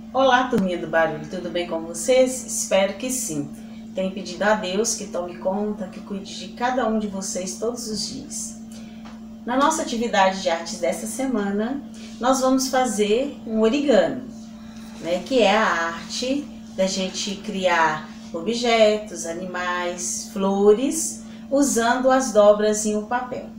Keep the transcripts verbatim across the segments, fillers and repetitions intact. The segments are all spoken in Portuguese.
Olá, turminha do barulho, tudo bem com vocês? Espero que sim. Tenho pedido a Deus que tome conta, que cuide de cada um de vocês todos os dias. Na nossa atividade de artes dessa semana, nós vamos fazer um origami, né? Que é a arte da gente criar objetos, animais, flores, usando as dobras em um papel.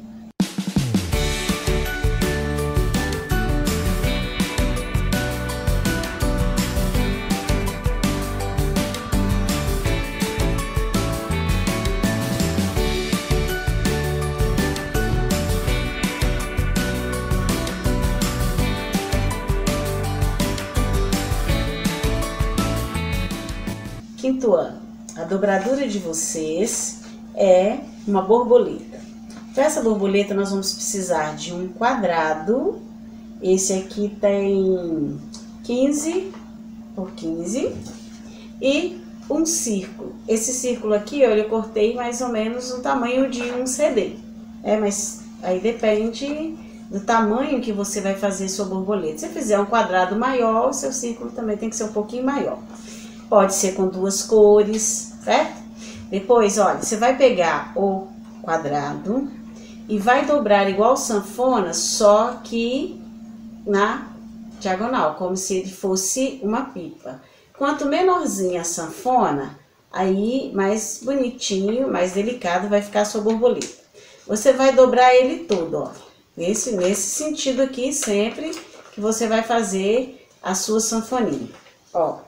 Quinto ano, a dobradura de vocês é uma borboleta. Para essa borboleta nós vamos precisar de um quadrado. Esse aqui tem quinze por quinze e um círculo. Esse círculo aqui, ó, eu cortei mais ou menos o tamanho de um C D. É, mas aí depende do tamanho que você vai fazer sua borboleta. Se fizer um quadrado maior, o seu círculo também tem que ser um pouquinho maior. Pode ser com duas cores, certo? Depois, olha, você vai pegar o quadrado e vai dobrar igual sanfona, só que na diagonal, como se ele fosse uma pipa. Quanto menorzinha a sanfona, aí mais bonitinho, mais delicado vai ficar a sua borboleta. Você vai dobrar ele todo, ó. Nesse, nesse sentido aqui, sempre que você vai fazer a sua sanfoninha, ó.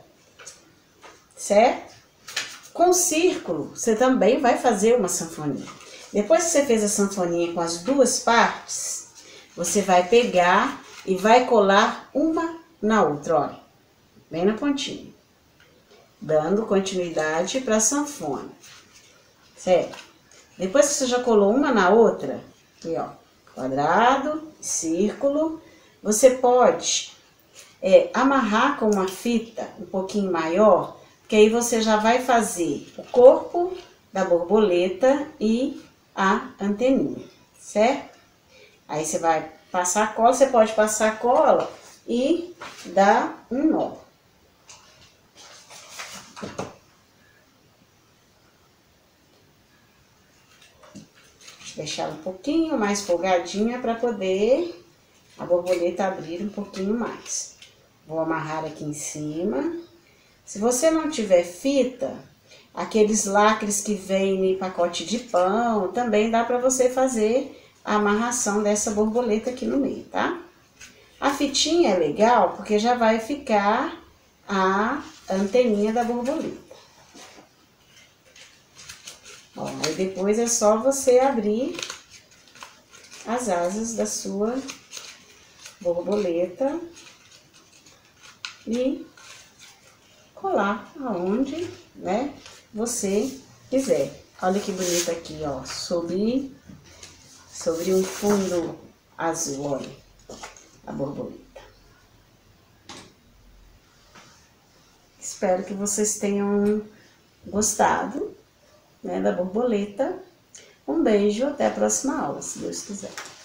Certo? Com o círculo, você também vai fazer uma sanfoninha. Depois que você fez a sanfoninha com as duas partes, você vai pegar e vai colar uma na outra, olha, bem na pontinha, dando continuidade para a sanfona, certo? Depois que você já colou uma na outra, aqui ó, quadrado, círculo, você pode é, amarrar com uma fita um pouquinho maior, que aí você já vai fazer o corpo da borboleta e a anteninha, certo? Aí você vai passar a cola, você pode passar a cola e dar um nó. Deixar um pouquinho mais folgadinha para poder a borboleta abrir um pouquinho mais. Vou amarrar aqui em cima. Se você não tiver fita, aqueles lacres que vêm em pacote de pão, também dá para você fazer a amarração dessa borboleta aqui no meio, tá? A fitinha é legal porque já vai ficar a anteninha da borboleta. Ó, aí depois é só você abrir as asas da sua borboleta e colar aonde, né, você quiser. Olha que bonito aqui, ó, sobre, sobre um fundo azul, olha, a borboleta. Espero que vocês tenham gostado, né, da borboleta. Um beijo, até a próxima aula, se Deus quiser.